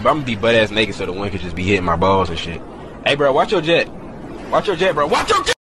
But I'm gonna be butt ass naked so the wind could just be hitting my balls and shit. Hey, bro, watch your jet. Watch your jet, bro. Watch your jet!